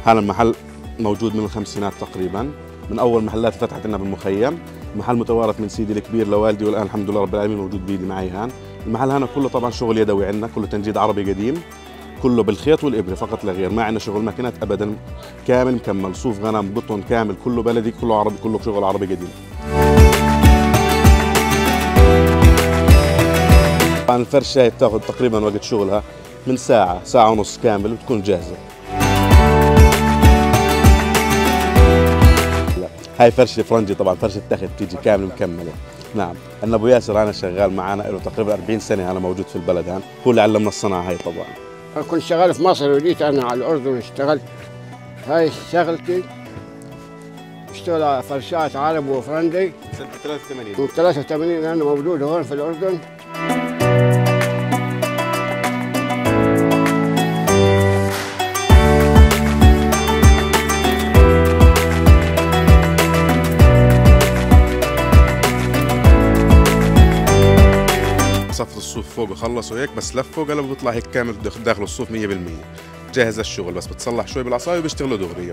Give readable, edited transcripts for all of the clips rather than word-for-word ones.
هذا المحل موجود من الخمسينات تقريبا، من اول محلات اللي فتحت لنا بالمخيم. المحل متوارث من سيدي الكبير لوالدي، والان الحمد لله رب العالمين موجود بيدي معي هان. المحل هنا كله طبعا شغل يدوي عندنا، كله تنجيد عربي قديم، كله بالخيط والابره فقط لا غير، ما عندنا شغل ماكينات ابدا، كامل مكمل، صوف غنم قطن كامل، كله بلدي، كله عربي، كله شغل عربي قديم. طبعا الفرشة بتاخذ تقريبا وقت شغلها من ساعة، ساعة ونص كامل وتكون جاهزة. لا هاي فرشة فرنجي طبعا، فرشة تخت بتيجي كامل مكملة. نعم، عندنا ابو ياسر انا شغال معنا له تقريبا 40 سنة، انا موجود في البلد هون، هو اللي علمنا الصنعة هاي طبعا. أنا كنت شغال في مصر وجيت أنا على الأردن اشتغلت. هاي شغلتي، اشتغل على فرشات عرب وفرنجي سنة 83. من 83 أنا موجود هون في الأردن. صف الصوف فوق خلصوا هيك، بس لفوا قلبوا بيطلع هيك كامل داخل الصوف 100%، جاهز الشغل، بس بتصلح شوي بالعصاية وبيشتغلوا دغريا.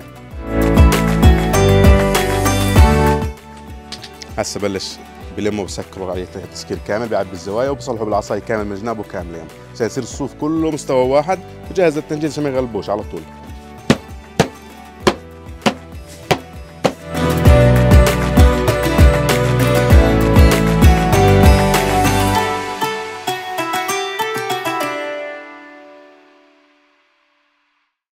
هسه بلش بلموا بسكروا عليه تسكير كامل، بيعبي الزوايا وبصلحوا بالعصاية كامل من جنابه كامل، يعني عشان يصير الصوف كله مستوى واحد وجاهز للتنجيد عشان ما يغلبوش على طول.